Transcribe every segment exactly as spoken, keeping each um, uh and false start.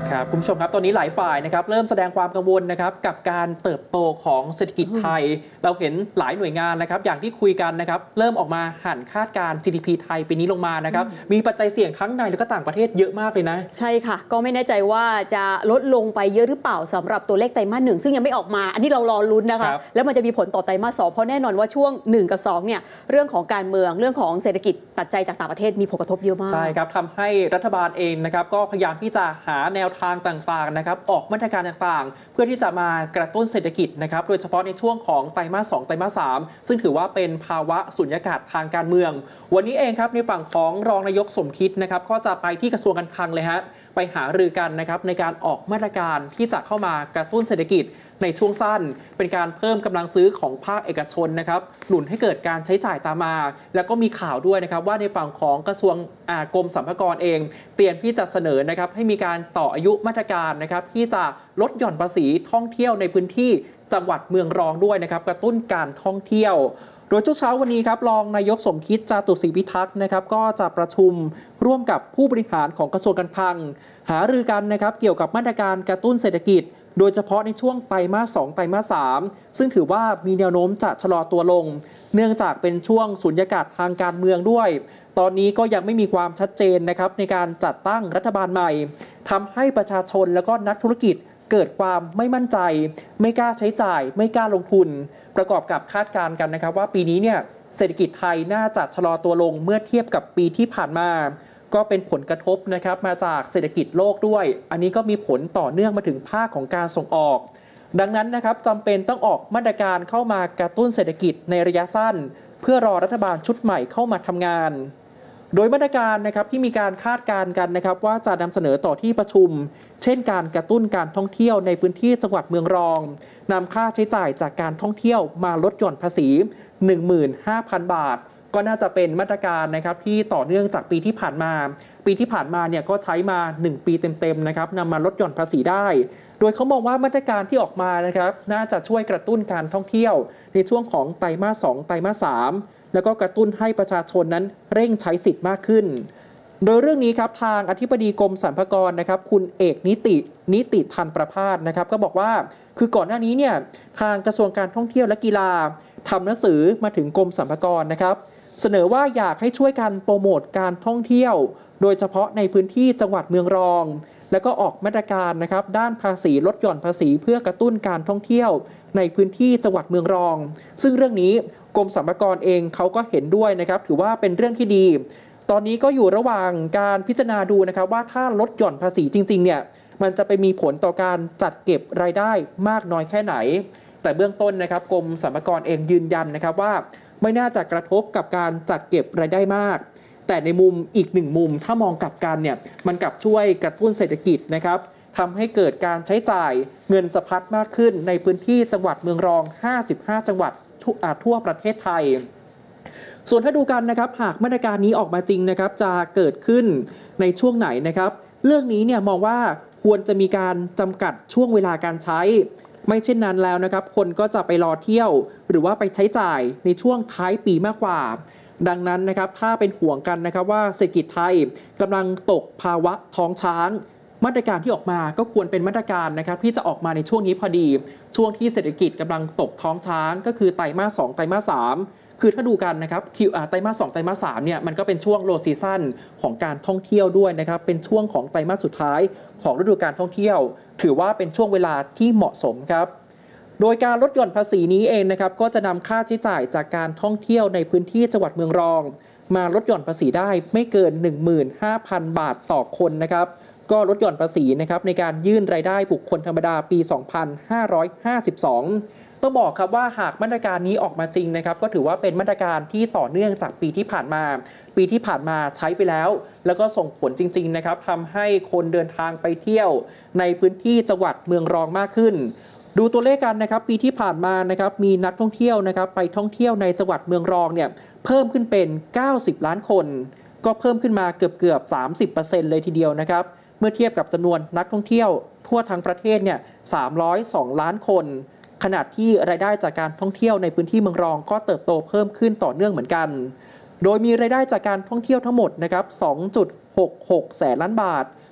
ครับคุณผู้ชมครับตอนนี้หลายฝ่ายนะครับเริ่มแสดงความกังวลนะครับกับการเติบโตของเศรษฐกิจไทยเราเห็นหลายหน่วยงานนะครับอย่างที่คุยกันนะครับเริ่มออกมาหั่นคาดการ จี ดี พี ไทยปีนี้ลงมานะครับมีปัจจัยเสี่ยงทั้งในและก็ต่างประเทศเยอะมากเลยนะใช่ค่ะก็ไม่แน่ใจว่าจะลดลงไปเยอะหรือเปล่าสำหรับตัวเลขไตรมาสหนึ่งซึ่งยังไม่ออกมาอันนี้เรารอลุ้นนะคะแล้วมันจะมีผลต่อไตรมาสสองเพราะแน่นอนว่าช่วงหนึ่งกับสองเนี่ยเรื่องของการเมืองเรื่องของเศรษฐกิจปัจจัยจากต่างประเทศมีผลกระทบเยอะมากใช่ครับทำให้รัฐบาลเองนะครับก็พยายามที่จะหาแนวทางต่างๆนะครับออกมาตรการต่างๆเพื่อที่จะมากระตุ้นเศรษฐกิจนะครับโดยเฉพาะในช่วงของไตรมาสสองไตรมาสสามซึ่งถือว่าเป็นภาวะสุญญากาศทางการเมืองวันนี้เองครับในฝั่งของรองนายกสมคิดนะครับก็จะไปที่กระทรวงการคลังเลยฮะไปหารือกันนะครับในการออกมาตรการที่จะเข้ามากระตุ้นเศรษฐกิจในช่วงสั้นเป็นการเพิ่มกำลังซื้อของภาคเอกชนนะครับหนุนให้เกิดการใช้จ่ายตามมาแล้วก็มีข่าวด้วยนะครับว่าในฝั่งของกระทรวงกรมสรรพากรเองเตรียมที่จะเสนอนะครับให้มีการต่ออายุมาตรการนะครับที่จะลดหย่อนภาษีท่องเที่ยวในพื้นที่จังหวัดเมืองรองด้วยนะครับกระตุ้นการท่องเที่ยวโดยช่วงเช้าวันนี้ครับรองนายกสมคิดจาตุศรีพิทักษ์นะครับก็จะประชุมร่วมกับผู้บริหารของกระทรวงการคลังหารือกันนะครับเกี่ยวกับมาตรการกระตุ้นเศรษฐกิจโดยเฉพาะในช่วงไตรมาสสองไตรมาสสามซึ่งถือว่ามีแนวโน้มจะชะลอตัวลงเนื่องจากเป็นช่วงสุญญากาศทางการเมืองด้วยตอนนี้ก็ยังไม่มีความชัดเจนนะครับในการจัดตั้งรัฐบาลใหม่ทำให้ประชาชนและก็นักธุรกิจเกิดความไม่มั่นใจไม่กล้าใช้จ่ายไม่กล้าลงทุนประกอบกับคาดการณ์กันนะครับว่าปีนี้เนี่ยเศรษฐกิจไทยน่าจะชะลอตัวลงเมื่อเทียบกับปีที่ผ่านมาก็เป็นผลกระทบนะครับมาจากเศรษฐกิจโลกด้วยอันนี้ก็มีผลต่อเนื่องมาถึงภาคของการส่งออกดังนั้นนะครับจำเป็นต้องออกมาตรการเข้ามากระตุ้นเศรษฐกิจในระยะสั้นเพื่อรอรัฐบาลชุดใหม่เข้ามาทำงานโดยมาตรการนะครับที่มีการคาดการณ์กันนะครับว่าจะนำเสนอต่อที่ประชุมเช่นการกระตุ้นการท่องเที่ยวในพื้นที่จังหวัดเมืองรองนำค่าใช้จ่ายจากการท่องเที่ยวมาลดหย่อนภาษี หนึ่งหมื่นห้าพัน บาทก็น่าจะเป็นมาตรการนะครับที่ต่อเนื่องจากปีที่ผ่านมาปีที่ผ่านมาเนี่ยก็ใช้มาหนึ่งปีเต็มๆนะครับนำมาลดหย่อนภาษีได้โดยเขามองว่ามาตรการที่ออกมานะครับน่าจะช่วยกระตุ้นการท่องเที่ยวในช่วงของไตรมาสสองไตรมาสสามแล้วก็กระตุ้นให้ประชาชนนั้นเร่งใช้สิทธิ์มากขึ้นโดยเรื่องนี้ครับทางอธิบดีกรมสรรพากรนะครับคุณเอกนิตินิติทันประภาสนะครับก็บอกว่าคือก่อนหน้านี้เนี่ยทางกระทรวงการท่องเที่ยวและกีฬาทำหนังสือมาถึงกรมสรรพากรนะครับเสนอว่าอยากให้ช่วยกันโปรโมทการท่องเที่ยวโดยเฉพาะในพื้นที่จังหวัดเมืองรองแล้วก็ออกมาตรการนะครับด้านภาษีลดหย่อนภาษีเพื่อกระตุ้นการท่องเที่ยวในพื้นที่จังหวัดเมืองรองซึ่งเรื่องนี้กรมสรรพากรเองเขาก็เห็นด้วยนะครับถือว่าเป็นเรื่องที่ดีตอนนี้ก็อยู่ระหว่างการพิจารณาดูนะครับว่าถ้าลดหย่อนภาษีจริงๆเนี่ยมันจะไปมีผลต่อการจัดเก็บรายได้มากน้อยแค่ไหนแต่เบื้องต้นนะครับกรมสรรพากรเองยืนยันนะครับว่าไม่น่าจะกระทบกับการจัดเก็บรายได้มากแต่ในมุมอีกหนึ่งมุมถ้ามองกลับกันเนี่ยมันกลับช่วยกระตุ้นเศรษฐกิจนะครับทำให้เกิดการใช้จ่ายเงินสะพัดมากขึ้นในพื้นที่จังหวัดเมืองรองห้าสิบห้าจังหวัดทั่วประเทศไทยส่วนถ้าดูกันนะครับหากมาตรการนี้ออกมาจริงนะครับจะเกิดขึ้นในช่วงไหนนะครับเรื่องนี้เนี่ยมองว่าควรจะมีการจำกัดช่วงเวลาการใช้ไม่เช่นนั้นแล้วนะครับคนก็จะไปรอเที่ยวหรือว่าไปใช้จ่ายในช่วงท้ายปีมากกว่าดังนั้นนะครับถ้าเป็นห่วงกันนะครับว่าเศรษฐกิจไทยกำลังตกภาวะท้องช้างมาตรการที่ออกมาก็ควรเป็นมาตรการนะครับที่จะออกมาในช่วงนี้พอดีช่วงที่เศรษฐกิจกำลังตกท้องช้างก็คือไตรมาสสองไตรมาสสามคือถ้าดูกันนะครับคิวไตรมาสสองไตรมาสสามเนี่ยมันก็เป็นช่วงโลซีซั่นของการท่องเที่ยวด้วยนะครับเป็นช่วงของไตรมาสสุดท้ายของฤดูการท่องเที่ยวถือว่าเป็นช่วงเวลาที่เหมาะสมครับโดยการลดหย่อนภาษีนี้เองนะครับก็จะนำค่าใช้จ่ายจากการท่องเที่ยวในพื้นที่จังหวัดเมืองรองมาลดหย่อนภาษีได้ไม่เกิน หนึ่งหมื่นห้าพัน บาทต่อคนนะครับก็ลดหย่อนภาษีนะครับในการยื่นรายได้บุคคลธรรมดาปี สองพันห้าร้อยห้าสิบสอง ต้องบอกครับว่าหากมาตรการนี้ออกมาจริงนะครับก็ถือว่าเป็นมาตรการที่ต่อเนื่องจากปีที่ผ่านมาปีที่ผ่านมาใช้ไปแล้วแล้วก็ส่งผลจริงๆนะครับทำให้คนเดินทางไปเที่ยวในพื้นที่จังหวัดเมืองรองมากขึ้นดูตัวเลขกันนะครับปีที่ผ่านมานะครับมีนักท่องเที่ยวนะครับไปท่องเที่ยวในจังหวัดเมืองรองเนี่ยเพิ่มขึ้นเป็นเก้าสิบล้านคนก็เพิ่มขึ้นมาเกือบเกือบ สามสิบเปอร์เซ็นต์ เลยทีเดียวนะครับเมื่อเทียบกับจำนวนนักท่องเที่ยวทั่วทั้งประเทศเนี่ยสามร้อยสองล้านคนขณะที่รายได้จากการท่องเที่ยวในพื้นที่เมืองรองก็เติบโตเพิ่มขึ้นต่อเนื่องเหมือนกันโดยมีรายได้จากการท่องเที่ยวทั้งหมดนะครับ สองจุดหกหก แสนล้านบาท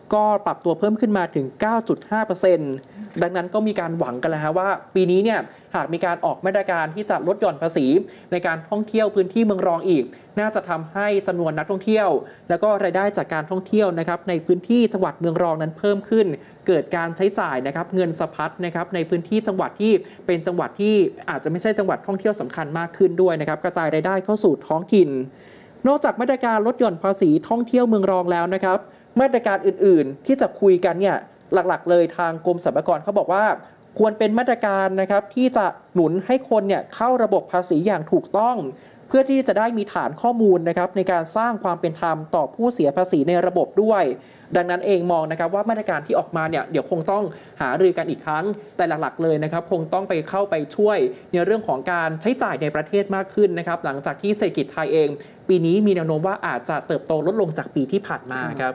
ก็ปรับตัวเพิ่มขึ้นมาถึง เก้าจุดห้าเปอร์เซ็นต์ ดังนั้นก็มีการหวังกันแล้วฮะว่าปีนี้เนี่ยหากมีการออกมาตรการที่จะลดหย่อนภาษีในการท่องเที่ยวพื้นที่เมืองรองอีกน่าจะทำให้จำนวนนักท่องเที่ยวแล้วก็รายได้จากการท่องเที่ยวนะครับในพื้นที่จังหวัดเมืองรองนั้นเพิ่มขึ้นเกิดการใช้จ่ายนะครับเงินสะพัดนะครับในพื้นที่จังหวัดที่เป็นจังหวัดที่อาจจะไม่ใช่จังหวัดท่องเที่ยวสำคัญมากขึ้นด้วยนะครับกระจายรายได้เข้าสู่ท้องถิ่นนอกจากมาตรการลดหย่อนภาษีท่องเที่ยวเมืองรองแล้วนะครับมาตรการอื่นๆที่จะคุยกันเนี่ยหลักๆเลยทางกรมสรรพากรเขาบอกว่าควรเป็นมาตรการนะครับที่จะหนุนให้คนเนี่ยเข้าระบบภาษีอย่างถูกต้องเพื่อที่จะได้มีฐานข้อมูลนะครับในการสร้างความเป็นธรรมต่อผู้เสียภาษีในระบบด้วยดังนั้นเองมองนะครับว่ามาตรการที่ออกมาเนี่ยเดี๋ยวคงต้องหารือกันอีกครั้งแต่หลักๆเลยนะครับคงต้องไปเข้าไปช่วยในเรื่องของการใช้จ่ายในประเทศมากขึ้นนะครับหลังจากที่เศรษฐกิจไทยเองปีนี้มีแนวโน้มว่าอาจจะเติบโตลดลงจากปีที่ผ่านมาครับ